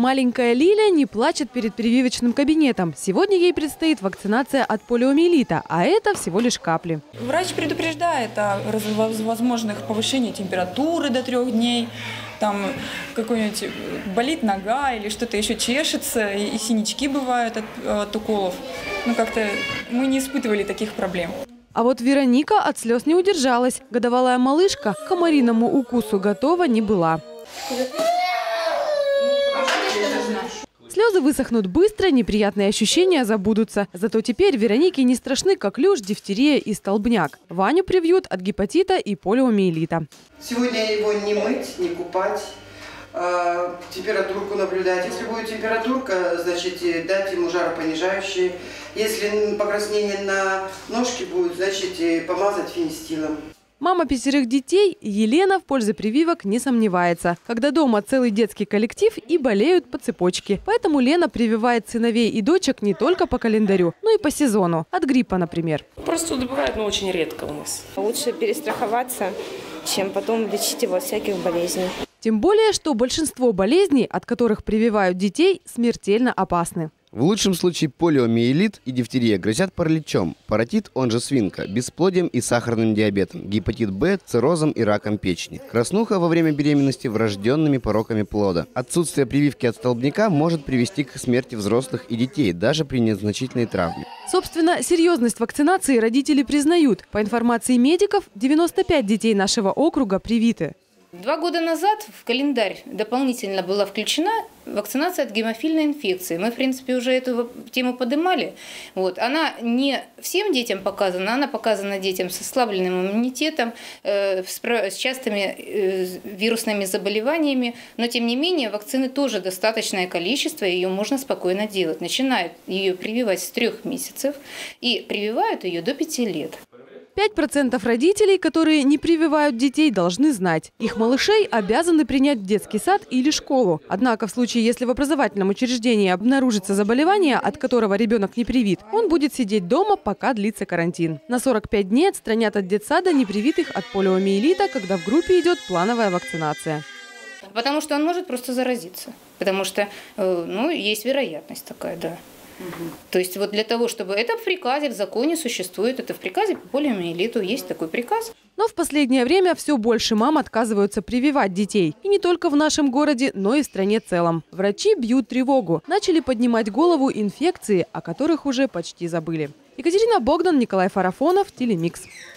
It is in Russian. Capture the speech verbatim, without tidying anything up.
Маленькая Лиля не плачет перед прививочным кабинетом. Сегодня ей предстоит вакцинация от полиомиелита, а это всего лишь капли. Врач предупреждает о возможных повышении температуры до трех дней. Там какой-нибудь болит нога или что-то еще чешется, и синячки бывают от, от уколов. Ну, как-то мы не испытывали таких проблем. А вот Вероника от слез не удержалась. Годовалая малышка к комариному укусу готова не была. Слезы высохнут быстро, неприятные ощущения забудутся. Зато теперь Веронике не страшны коклюш, дифтерия и столбняк. Ваню привьют от гепатита и полиомиелита. Сегодня его не мыть, не купать, э, температурку наблюдать. Если будет температурка, значит, дать ему жаропонижающие. Если покраснение на ножке будет, значит, помазать фенистилом. Мама пятерых детей Елена в пользу прививок не сомневается. Когда дома целый детский коллектив и болеют по цепочке. Поэтому Лена прививает сыновей и дочек не только по календарю, но и по сезону. От гриппа, например. Простуда бывает, но очень редко у нас. Лучше перестраховаться, чем потом лечить его от всяких болезней. Тем более, что большинство болезней, от которых прививают детей, смертельно опасны. В лучшем случае полиомиелит и дифтерия грозят параличом, паротит, он же свинка, бесплодием и сахарным диабетом, гепатит Б, циррозом и раком печени. Краснуха во время беременности врожденными пороками плода. Отсутствие прививки от столбняка может привести к смерти взрослых и детей, даже при незначительной травме. Собственно, серьезность вакцинации родители признают. По информации медиков, девяносто пять детей нашего округа привиты. Два года назад в календарь дополнительно была включена вакцинация от гемофильной инфекции. Мы, в принципе, уже эту тему поднимали. Вот. Она не всем детям показана, она показана детям с ослабленным иммунитетом, э, с, с частыми э, вирусными заболеваниями. Но, тем не менее, вакцины тоже достаточное количество, и ее можно спокойно делать. Начинают ее прививать с трех месяцев и прививают ее до пяти лет. пять процентов родителей, которые не прививают детей, должны знать. Их малышей обязаны принять в детский сад или школу. Однако в случае, если в образовательном учреждении обнаружится заболевание, от которого ребенок не привит, он будет сидеть дома, пока длится карантин. На сорок пять дней отстранят от детсада непривитых от полиомиелита, когда в группе идет плановая вакцинация. Потому что он может просто заразиться. Потому что ну, есть вероятность такая, да. Угу. То есть вот для того, чтобы это в приказе, в законе существует, это в приказе по полиомиелиту есть такой приказ. Но в последнее время все больше мам отказываются прививать детей. И не только в нашем городе, но и в стране в целом. Врачи бьют тревогу. Начали поднимать голову инфекции, о которых уже почти забыли. Екатерина Богдан, Николай Фарафонов, Телемикс.